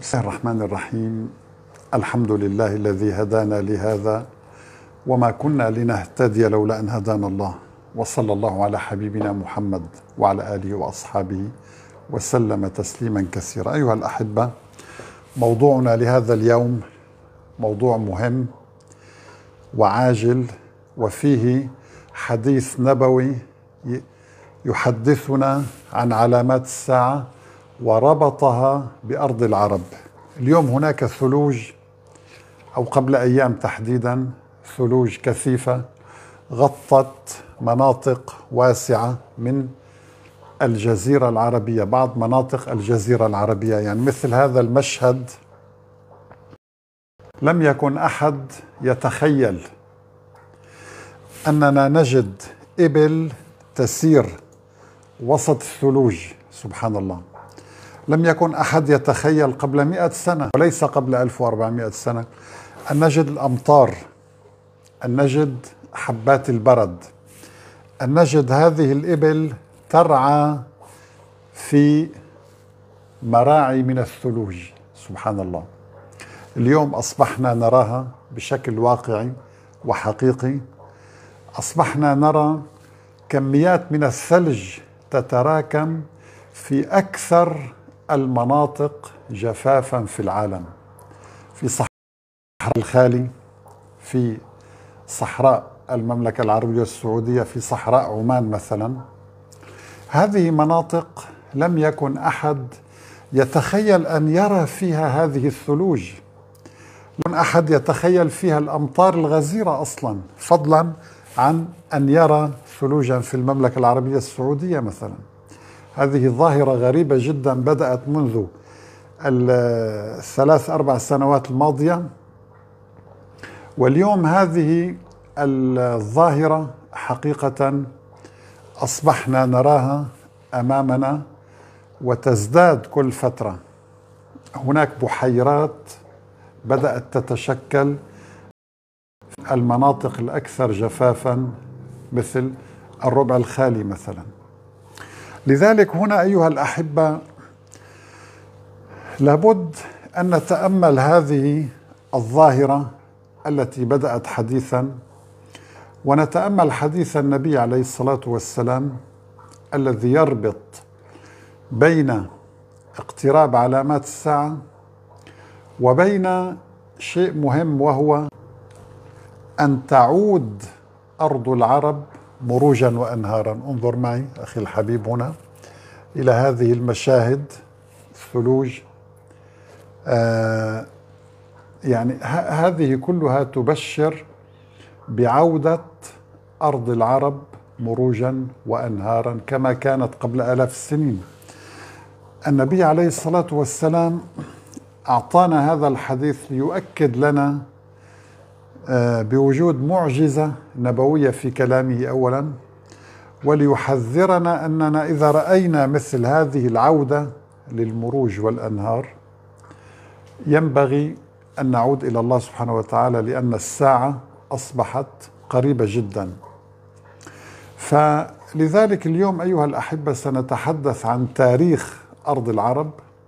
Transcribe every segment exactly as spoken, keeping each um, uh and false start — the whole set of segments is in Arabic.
بسم الله الرحمن الرحيم. الحمد لله الذي هدانا لهذا وما كنا لنهتدي لولا أن هدانا الله، وصلى الله على حبيبنا محمد وعلى آله وأصحابه وسلم تسليما كثيرا. أيها الأحبة، موضوعنا لهذا اليوم موضوع مهم وعاجل، وفيه حديث نبوي يحدثنا عن علامات الساعة وربطها بأرض العرب. اليوم هناك ثلوج، أو قبل أيام تحديدا ثلوج كثيفة غطت مناطق واسعة من الجزيرة العربية، بعض مناطق الجزيرة العربية. يعني مثل هذا المشهد لم يكن أحد يتخيل أننا نجد إبل تسير وسط الثلوج. سبحان الله، لم يكن أحد يتخيل قبل مئة سنة وليس قبل ألف وأربعمائة سنة أن نجد الأمطار، أن نجد حبات البرد، أن نجد هذه الإبل ترعى في مراعي من الثلوج. سبحان الله، اليوم أصبحنا نراها بشكل واقعي وحقيقي. أصبحنا نرى كميات من الثلج تتراكم في أكثر المناطق جفافا في العالم، في صحراء الخالي، في صحراء المملكة العربية السعودية، في صحراء عمان مثلا. هذه مناطق لم يكن أحد يتخيل أن يرى فيها هذه الثلوج، لم أحد يتخيل فيها الأمطار الغزيرة أصلا، فضلا عن أن يرى ثلوجا في المملكة العربية السعودية مثلا. هذه ظاهرة غريبة جدا بدأت منذ الثلاث أربع سنوات الماضية، واليوم هذه الظاهرة حقيقة أصبحنا نراها أمامنا وتزداد كل فترة. هناك بحيرات بدأت تتشكل في المناطق الأكثر جفافا مثل الربع الخالي مثلا. لذلك هنا أيها الأحبة لابد أن نتأمل هذه الظاهرة التي بدأت حديثا، ونتأمل حديث النبي عليه الصلاة والسلام الذي يربط بين اقتراب علامات الساعة وبين شيء مهم، وهو أن تعود أرض العرب مروجا وأنهارا. انظر معي أخي الحبيب هنا إلى هذه المشاهد، الثلوج. آه يعني هذه كلها تبشر بعودة أرض العرب مروجا وأنهارا كما كانت قبل آلاف السنين. النبي عليه الصلاة والسلام أعطانا هذا الحديث ليؤكد لنا بوجود معجزة نبوية في كلامه أولا، وليحذرنا أننا إذا رأينا مثل هذه العودة للمروج والأنهار ينبغي أن نعود إلى الله سبحانه وتعالى، لأن الساعة أصبحت قريبة جدا. فلذلك اليوم أيها الأحبة سنتحدث عن تاريخ أرض العرب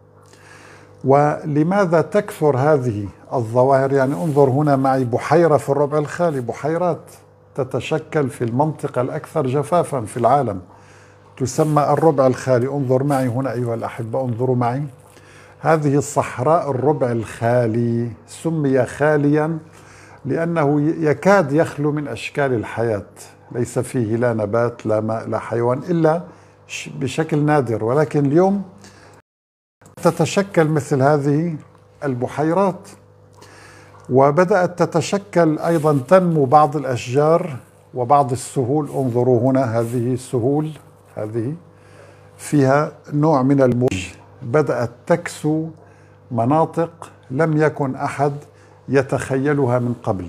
ولماذا تكثر هذه الظواهر. يعني انظر هنا معي بحيرة في الربع الخالي، بحيرات تتشكل في المنطقة الأكثر جفافا في العالم تسمى الربع الخالي. انظر معي هنا أيها الأحبة، انظروا معي، هذه الصحراء الربع الخالي سمي خاليا لأنه يكاد يخلو من أشكال الحياة، ليس فيه لا نبات لا ماء لا حيوان إلا بشكل نادر. ولكن اليوم تتشكل مثل هذه البحيرات، وبدأت تتشكل أيضا تنمو بعض الأشجار وبعض السهول. انظروا هنا هذه السهول، هذه فيها نوع من الموج، بدأت تكسو مناطق لم يكن أحد يتخيلها من قبل.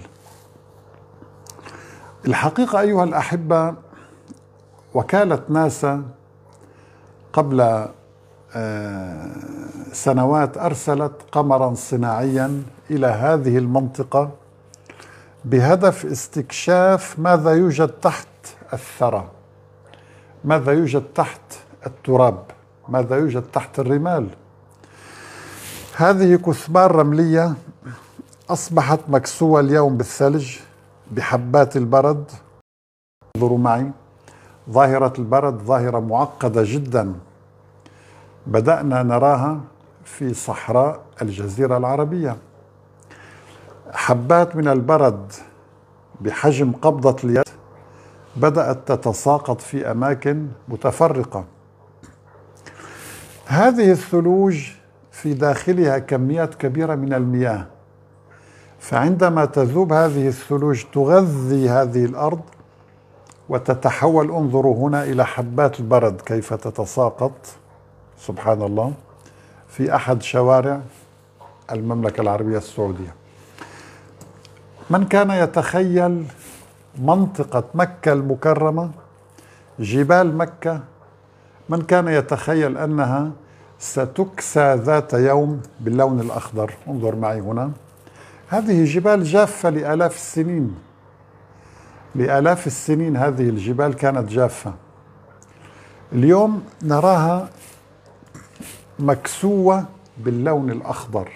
الحقيقة أيها الأحبة، وكالة ناسا قبل سنوات أرسلت قمرا صناعيا إلى هذه المنطقة بهدف استكشاف ماذا يوجد تحت الثرى، ماذا يوجد تحت التراب، ماذا يوجد تحت الرمال. هذه كثبان رملية أصبحت مكسوة اليوم بالثلج بحبات البرد. انظروا معي، ظاهرة البرد ظاهرة معقدة جدا، بدأنا نراها في صحراء الجزيرة العربية. حبات من البرد بحجم قبضة اليد بدأت تتساقط في أماكن متفرقة. هذه الثلوج في داخلها كميات كبيرة من المياه، فعندما تذوب هذه الثلوج تغذي هذه الأرض وتتحول. انظروا هنا إلى حبات البرد كيف تتساقط سبحان الله في أحد شوارع المملكة العربية السعودية. من كان يتخيل منطقة مكة المكرمة، جبال مكة، من كان يتخيل أنها ستكسى ذات يوم باللون الأخضر؟ انظر معي هنا، هذه جبال جافة لآلاف السنين، لآلاف السنين هذه الجبال كانت جافة. اليوم نراها مكسوة باللون الأخضر.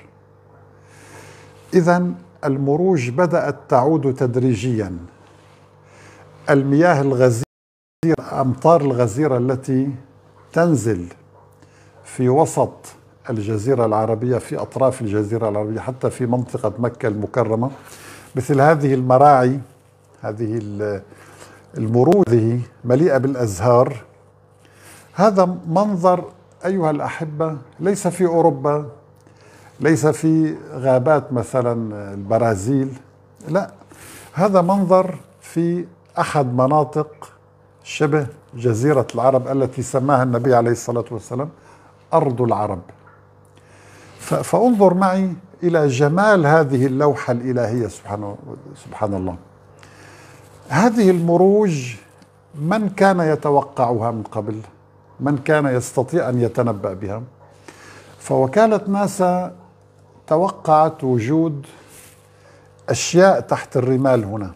إذن المروج بدأت تعود تدريجيا. المياه الغزيرة، أمطار الغزيرة التي تنزل في وسط الجزيرة العربية، في أطراف الجزيرة العربية، حتى في منطقة مكة المكرمة، مثل هذه المراعي، هذه المروج هذه مليئة بالأزهار. هذا منظر أيها الأحبة ليس في أوروبا، ليس في غابات مثلا البرازيل، لا، هذا منظر في أحد مناطق شبه جزيرة العرب التي سماها النبي عليه الصلاة والسلام أرض العرب. فانظر معي إلى جمال هذه اللوحة الإلهية سبحانه سبحان الله. هذه المروج من كان يتوقعها من قبل؟ من كان يستطيع أن يتنبأ بها؟ فوكالة ناسا توقعت وجود أشياء تحت الرمال هنا،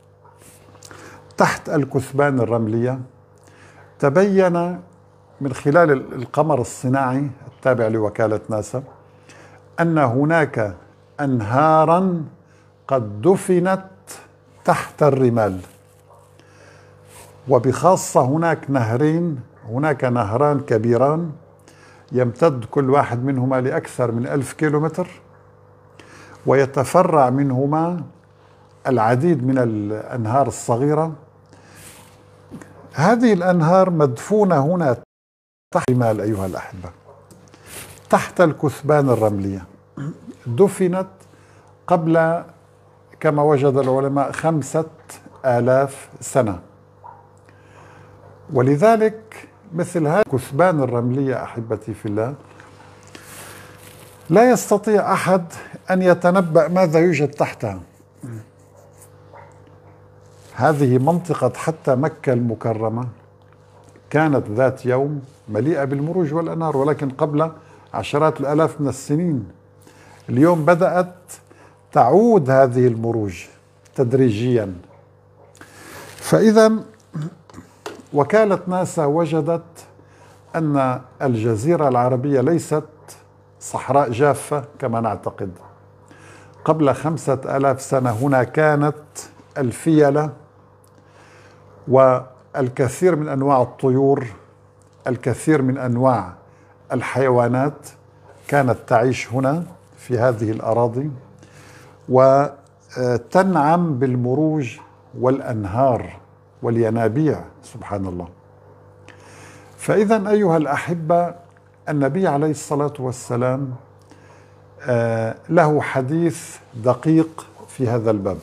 تحت الكثبان الرملية. تبين من خلال القمر الصناعي التابع لوكالة ناسا أن هناك أنهارا قد دفنت تحت الرمال، وبخاصة هناك نهرين، هناك نهران كبيران يمتد كل واحد منهما لأكثر من ألف كيلومتر، ويتفرع منهما العديد من الأنهار الصغيرة. هذه الأنهار مدفونة هنا تحت الرمال أيها الأحبة، تحت الكثبان الرملية، دفنت قبل كما وجد العلماء خمسة آلاف سنة. ولذلك مثل هذه الكثبان الرملية أحبتي في الله لا يستطيع أحد أن يتنبأ ماذا يوجد تحتها. هذه منطقة حتى مكة المكرمة كانت ذات يوم مليئة بالمروج والأنهار، ولكن قبل عشرات الآلاف من السنين. اليوم بدأت تعود هذه المروج تدريجيا. فإذا وكالة ناسا وجدت أن الجزيرة العربية ليست صحراء جافة كما نعتقد. قبل خمسة آلاف سنة هنا كانت الفيلة والكثير من أنواع الطيور، الكثير من أنواع الحيوانات كانت تعيش هنا في هذه الأراضي وتنعم بالمروج والأنهار والينابيع سبحان الله. فإذا أيها الأحبة النبي عليه الصلاة والسلام له حديث دقيق في هذا الباب.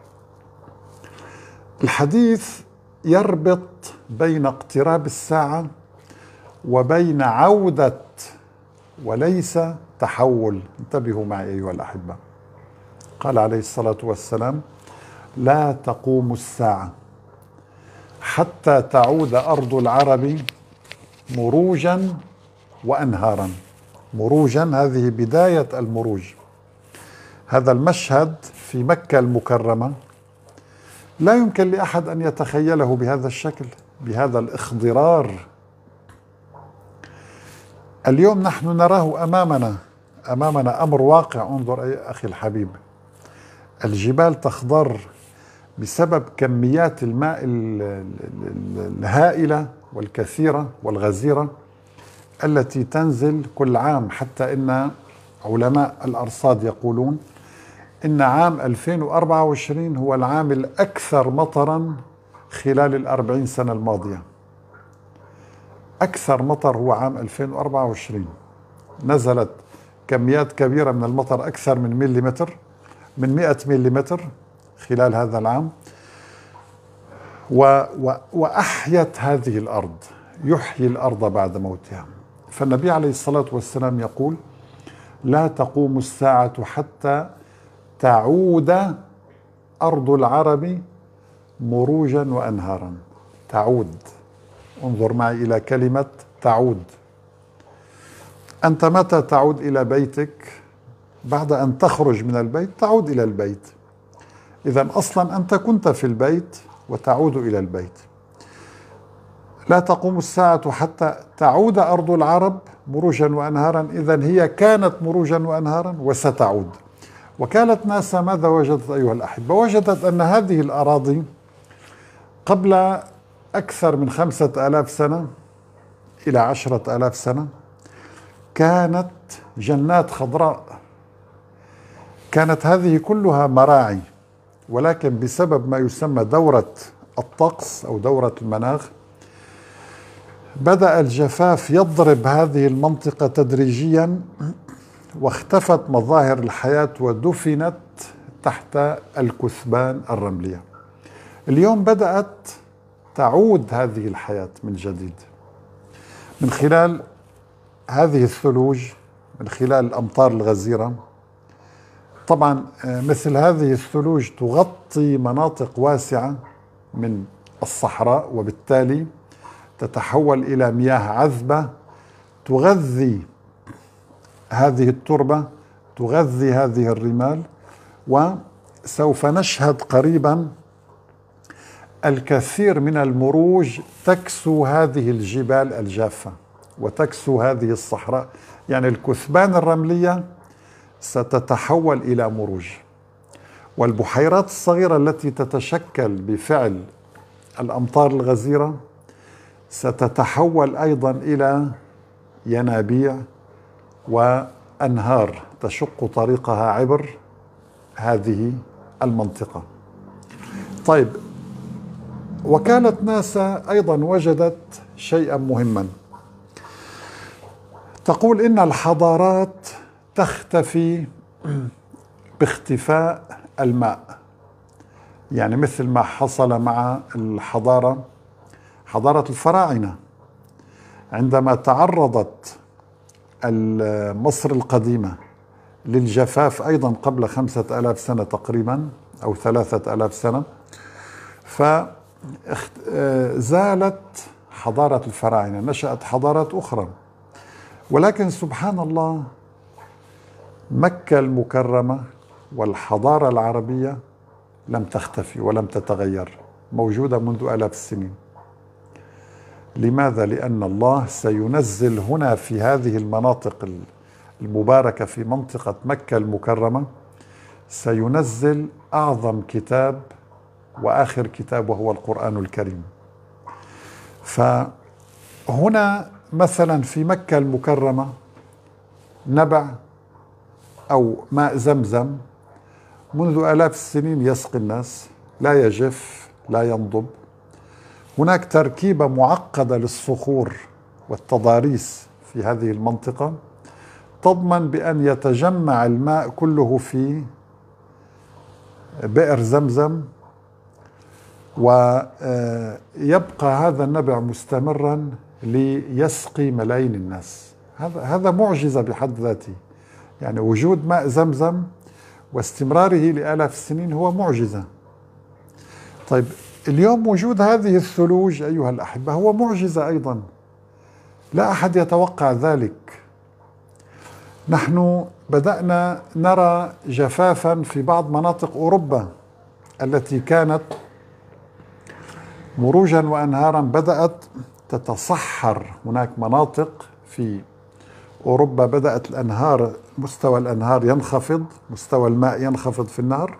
الحديث يربط بين اقتراب الساعة وبين عودة وليس تحول. انتبهوا معي أيها الأحبة. قال عليه الصلاة والسلام: لا تقوم الساعة حتى تعود أرض العرب مروجا وأنهارا. مروجا هذه بداية المروج. هذا المشهد في مكة المكرمة لا يمكن لأحد أن يتخيله بهذا الشكل، بهذا الاخضرار. اليوم نحن نراه أمامنا أمامنا أمر واقع. انظر أي أخي الحبيب، الجبال تخضر بسبب كميات الماء الهائلة والكثيرة والغزيرة التي تنزل كل عام، حتى إن علماء الأرصاد يقولون إن عام ألفين وأربعة وعشرين هو العام الأكثر مطرا خلال الأربعين سنة الماضية. أكثر مطر هو عام ألفين وأربعة وعشرين، نزلت كميات كبيرة من المطر، أكثر من مليمتر، من مئة مليمتر خلال هذا العام. و و وأحيت هذه الأرض، يحيي الأرض بعد موتها. فالنبي عليه الصلاة والسلام يقول: لا تقوم الساعة حتى تعود أرض العرب مروجا وأنهارا. تعود، انظر معي إلى كلمة تعود. أنت متى تعود إلى بيتك؟ بعد أن تخرج من البيت تعود إلى البيت. إذن أصلا أنت كنت في البيت وتعود إلى البيت. لا تقوم الساعة حتى تعود أرض العرب مروجا وأنهارا. إذن هي كانت مروجا وأنهارا وستعود. وكالة ناسا ماذا وجدت أيها الأحبة؟ وجدت أن هذه الأراضي قبل أكثر من خمسة آلاف سنة إلى عشرة آلاف سنة كانت جنات خضراء، كانت هذه كلها مراعي، ولكن بسبب ما يسمى دورة الطقس أو دورة المناخ بدأ الجفاف يضرب هذه المنطقة تدريجيا، واختفت مظاهر الحياة ودفنت تحت الكثبان الرملية. اليوم بدأت تعود هذه الحياة من جديد من خلال هذه الثلوج، من خلال الأمطار الغزيرة. طبعا مثل هذه الثلوج تغطي مناطق واسعة من الصحراء، وبالتالي تتحول إلى مياه عذبة تغذي هذه التربة، تغذي هذه الرمال. وسوف نشهد قريبا الكثير من المروج تكسو هذه الجبال الجافة وتكسو هذه الصحراء، يعني الكثبان الرملية ستتحول إلى مروج، والبحيرات الصغيرة التي تتشكل بفعل الأمطار الغزيرة ستتحول أيضا إلى ينابيع وأنهار تشق طريقها عبر هذه المنطقة. طيب، وكالة ناسا أيضا وجدت شيئا مهما، تقول إن الحضارات تختفي باختفاء الماء، يعني مثل ما حصل مع الحضارة حضارة الفراعنة عندما تعرضت مصر القديمة للجفاف أيضا قبل خمسة آلاف سنة تقريبا أو ثلاثة آلاف سنة، فزالت حضارة الفراعنة، نشأت حضارات أخرى. ولكن سبحان الله، مكة المكرمة والحضارة العربية لم تختفي ولم تتغير، موجودة منذ آلاف السنين. لماذا؟ لأن الله سينزل هنا في هذه المناطق المباركة، في منطقة مكة المكرمة، سينزل أعظم كتاب وآخر كتاب وهو القرآن الكريم. فهنا مثلا في مكة المكرمة نبع أو ماء زمزم منذ آلاف السنين يسقي الناس، لا يجف لا ينضب. هناك تركيبة معقدة للصخور والتضاريس في هذه المنطقة تضمن بأن يتجمع الماء كله في بئر زمزم، ويبقى هذا النبع مستمرا ليسقي ملايين الناس. هذا هذا معجزة بحد ذاته، يعني وجود ماء زمزم واستمراره لآلاف السنين هو معجزة. طيب، اليوم وجود هذه الثلوج أيها الأحبة هو معجزة أيضا، لا أحد يتوقع ذلك. نحن بدأنا نرى جفافا في بعض مناطق أوروبا التي كانت مروجا وأنهارا، بدأت تتصحر. هناك مناطق في أوروبا بدأت الأنهار، مستوى الأنهار ينخفض، مستوى الماء ينخفض في النهر،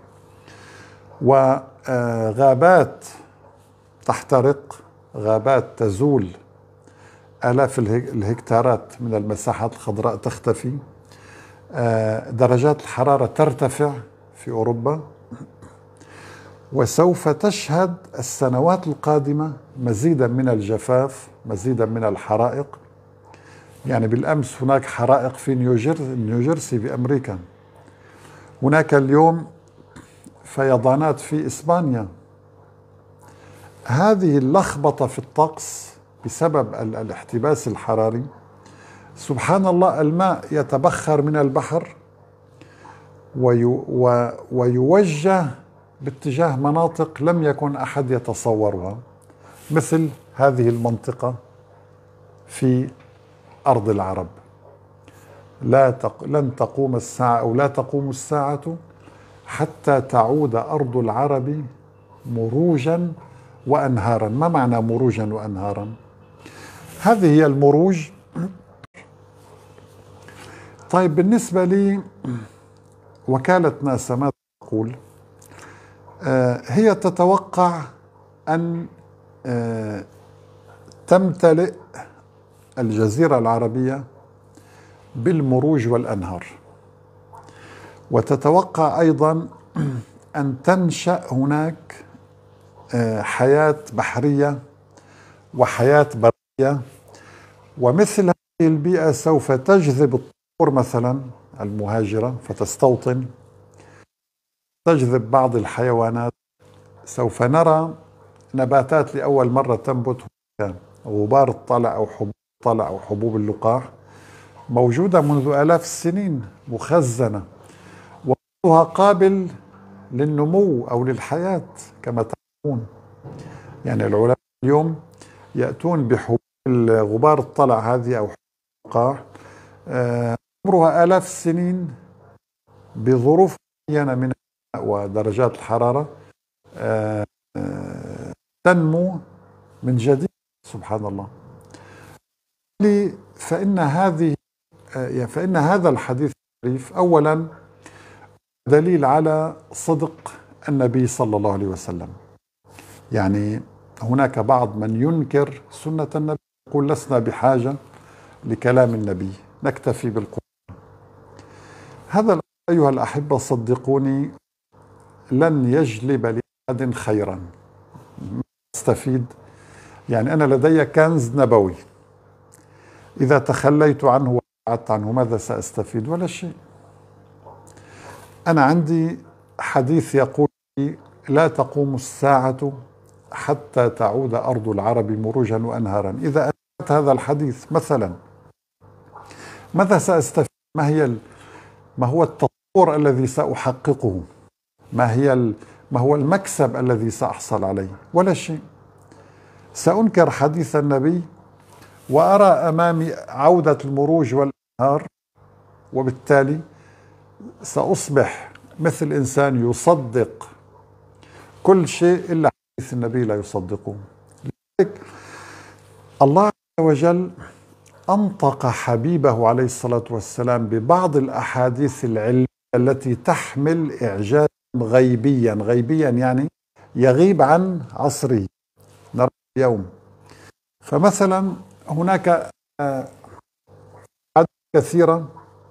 وغابات تحترق، غابات تزول، آلاف الهكتارات من المساحات الخضراء تختفي، درجات الحرارة ترتفع في أوروبا، وسوف تشهد السنوات القادمة مزيدا من الجفاف، مزيدا من الحرائق. يعني بالأمس هناك حرائق في نيوجيرسي في أمريكا، هناك اليوم فيضانات في إسبانيا. هذه اللخبطة في الطقس بسبب الاحتباس الحراري. سبحان الله، الماء يتبخر من البحر ويوجه باتجاه مناطق لم يكن أحد يتصورها، مثل هذه المنطقة في أرض العرب. لا تق... لن تقوم الساعة أو لا تقوم الساعة حتى تعود أرض العرب مروجا وأنهارا. ما معنى مروجا وأنهارا؟ هذه هي المروج. طيب بالنسبة لي وكالة ناسا ماذا تقول؟ آه هي تتوقع أن آه تمتلئ الجزيرة العربية بالمروج والأنهار، وتتوقع أيضا أن تنشأ هناك حياة بحرية وحياة برية، ومثل هذه البيئة سوف تجذب الطيور مثلا المهاجرة فتستوطن، تجذب بعض الحيوانات. سوف نرى نباتات لأول مرة تنبت هناك، غبار الطلع أو حبوب الطلع أو حبوب اللقاح موجودة منذ آلاف السنين مخزنة، وبعضها قابل للنمو أو للحياة كما تعلمون. يعني العلماء اليوم يأتون بحبوب غبار الطلع هذه أو حبوب اللقاح عمرها آلاف السنين، بظروف معينة من الماء ودرجات الحرارة تنمو من جديد. سبحان الله. فإن هذه فإن هذا الحديث الشريف أولا دليل على صدق النبي صلى الله عليه وسلم. يعني هناك بعض من ينكر سنة النبي، يقول لسنا بحاجة لكلام النبي، نكتفي بالقرآن. هذا أيها الأحبة صدقوني لن يجلب لأحد خيرا. استفيد، يعني أنا لدي كنز نبوي، إذا تخليت عنه وابتعدت عنه ماذا سأستفيد؟ ولا شيء. أنا عندي حديث يقول لا تقوم الساعة حتى تعود أرض العرب مروجا وأنهارا. إذا أتيت هذا الحديث مثلا ماذا سأستفيد؟ ما هي ما هو التطور الذي سأحققه؟ ما هي ما هو المكسب الذي سأحصل عليه؟ ولا شيء. سأنكر حديث النبي وأرى أمامي عودة المروج والأنهار، وبالتالي سأصبح مثل إنسان يصدق كل شيء إلا حديث النبي لا يصدقه. لذلك الله عز وجل أنطق حبيبه عليه الصلاة والسلام ببعض الأحاديث العلمية التي تحمل إعجازا غيبيا. غيبيا يعني يغيب عن عصره، نرى اليوم. فمثلا هناك أحاديث كثيرة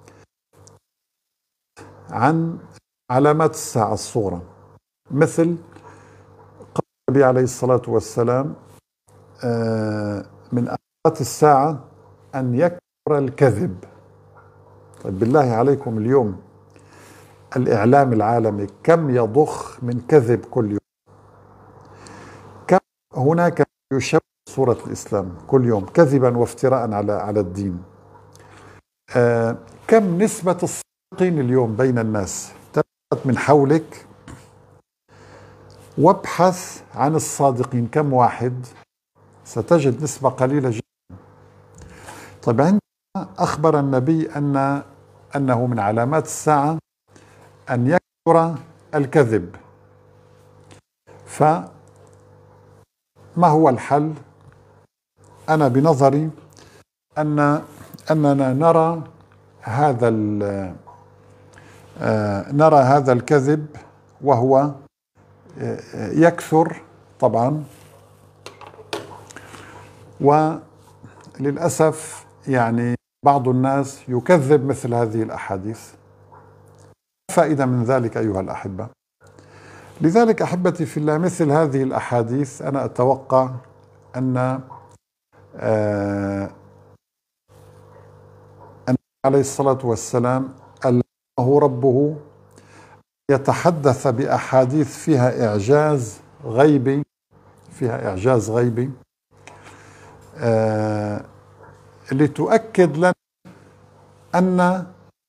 عن علامات الساعة الصغرى، مثل قول النبي عليه الصلاة والسلام من علامات الساعة أن يكثر الكذب. طيب بالله عليكم اليوم الإعلام العالمي كم يضخ من كذب كل يوم؟ كم هناك يشوه صورة الإسلام كل يوم كذبا وافتراء على على الدين؟ آه كم نسبة الصادقين اليوم بين الناس؟ تبحث من حولك وابحث عن الصادقين، كم واحد؟ ستجد نسبة قليلة جدا. طيب عندما أخبر النبي أن أنه من علامات الساعة أن يكثر الكذب، فما هو الحل؟ أنا بنظري أن أننا نرى هذا نرى هذا الكذب وهو يكثر طبعا، وللأسف يعني بعض الناس يكذب مثل هذه الأحاديث. فائدة من ذلك أيها الأحبة. لذلك أحبتي في الله، مثل هذه الأحاديث أنا أتوقع أن آه أن عليه الصلاة والسلام ألهمه ربه يتحدث بأحاديث فيها إعجاز غيبي فيها إعجاز غيبي آه لتؤكد لنا أن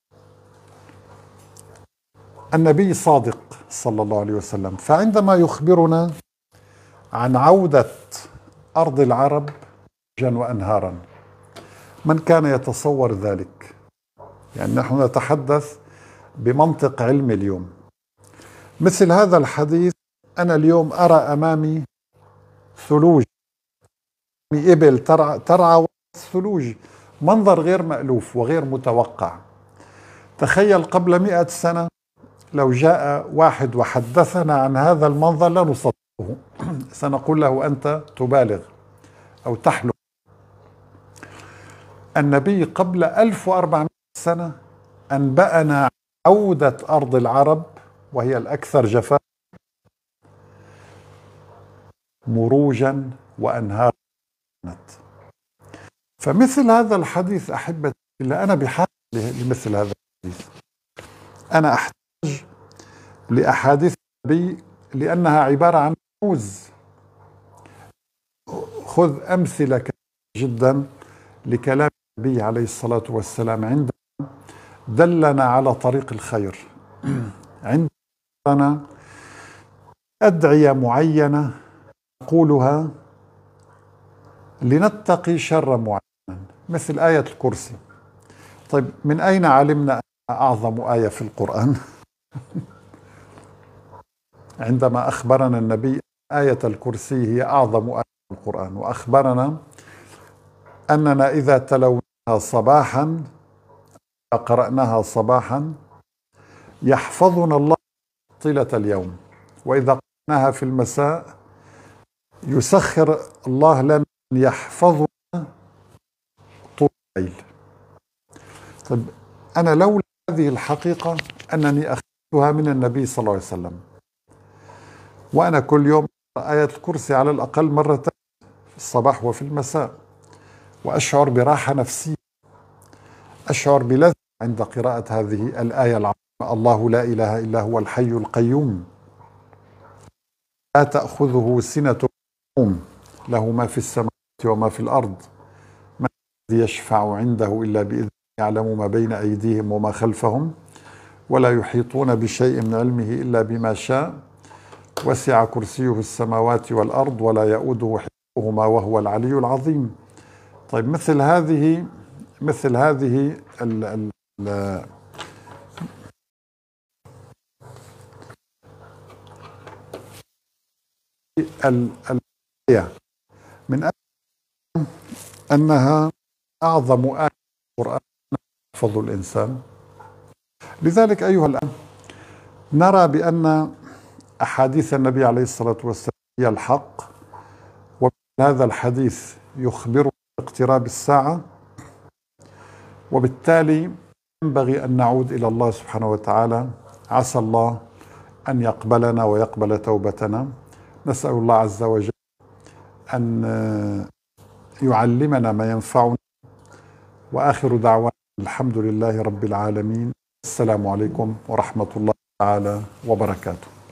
النبي صادق صلى الله عليه وسلم. فعندما يخبرنا عن عودة أرض العرب موجا وأنهارا، من كان يتصور ذلك؟ يعني نحن نتحدث بمنطق علمي اليوم. مثل هذا الحديث أنا اليوم أرى أمامي ثلوج، إبل ترعى, ترعى ثلوج، منظر غير مألوف وغير متوقع. تخيل قبل مئة سنة لو جاء واحد وحدثنا عن هذا المنظر لا نصدقه، سنقول له أنت تبالغ أو تحلم. النبي قبل ألف وأربعمائة سنة أنبأنا عودة أرض العرب وهي الأكثر جفاف مروجا وأنهارا. فمثل هذا الحديث أحبتي إلا أنا بحاجة لمثل هذا الحديث. أنا أحتاج لأحاديث النبي لأنها عبارة عن رموز. خذ أمثلة جدا لكلام النبي عليه الصلاة والسلام عندما دلنا على طريق الخير، عندنا أدعية معينة نقولها لنتقي شر معين، مثل آية الكرسي. طيب من أين علمنا أنها أعظم آية في القرآن؟ عندما أخبرنا النبي آية الكرسي هي أعظم آية في القرآن، وأخبرنا أننا إذا تلوناها صباحا قرأناها صباحا يحفظنا الله طيلة اليوم، وإذا قرأناها في المساء يسخر الله لنا يحفظنا طول الليل. طيب أنا لولا هذه الحقيقة أنني أخذتها من النبي صلى الله عليه وسلم، وأنا كل يوم آية الكرسي على الأقل مرتين في الصباح وفي المساء، وأشعر براحة نفسية، أشعر بلذة عند قراءة هذه الآية العظيمة: الله لا إله إلا هو الحي القيوم لا تأخذه سنة ولا نوم له ما في السماوات وما في الأرض من الذي يشفع عنده إلا بإذنه يعلم ما بين أيديهم وما خلفهم ولا يحيطون بشيء من علمه إلا بما شاء وسع كرسيه السماوات والأرض ولا يؤوده حفظهما وهو العلي العظيم. طيب مثل هذه مثل هذه ال ال ال الآية من أنها أعظم آية في القرآن يحفظ الإنسان. لذلك أيها الآن نرى بأن أحاديث النبي عليه الصلاة والسلام هي الحق، وهذا الحديث يخبر باقتراب الساعة، وبالتالي ينبغي أن نعود إلى الله سبحانه وتعالى. عسى الله أن يقبلنا ويقبل توبتنا. نسأل الله عز وجل أن يعلمنا ما ينفعنا، وآخر دعوانا الحمد لله رب العالمين. السلام عليكم ورحمة الله تعالى وبركاته.